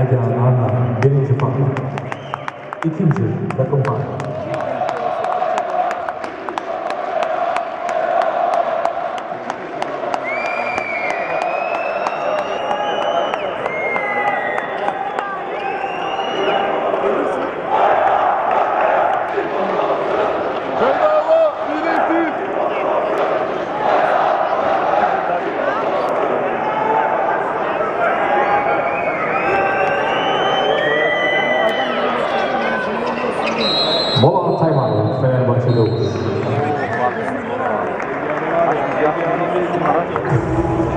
Ercan Arna birinci fark. İkinci takım fark. Mola timeout Fenerbahçe 9.